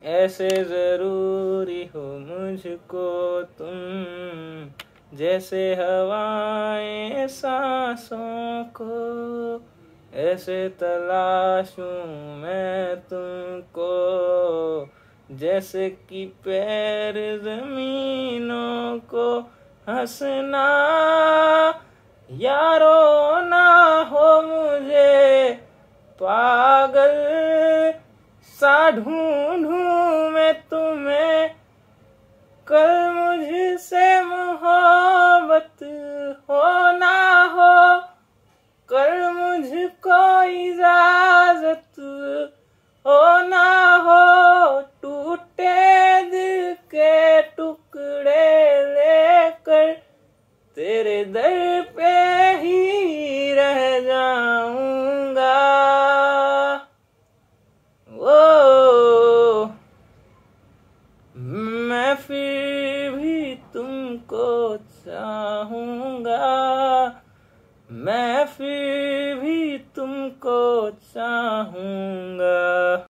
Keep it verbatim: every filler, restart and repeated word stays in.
ऐसे जरूरी हो मुझको तुम, जैसे हवाएं सांसों को। ऐसे तलाशूं मैं तुमको, जैसे कि पैर जमीनों को। हंसना यारो ना हो मुझे, पागल सा ढूंढूं मैं तुम्हें। कल मुझसे मोहब्बत हो ना हो, कल मुझको इजाजत हो ना हो। टूटे दिल के टुकड़े लेकर तेरे दर पे ही रह जाऊंगा। ओ मैं फिर भी तुमको चाहूंगा, मैं फिर भी तुमको चाहूंगा।